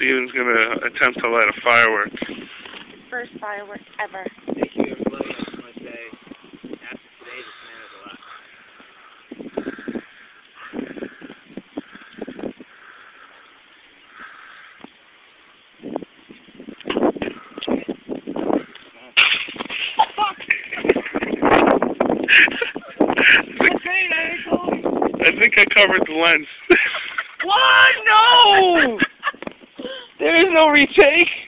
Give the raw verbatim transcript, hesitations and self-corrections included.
Steven's gonna attempt to light a firework. First firework ever. Thank you, everybody. I just want to say, after today, this man is alive. I think I covered the lens. What? No! There is no retake.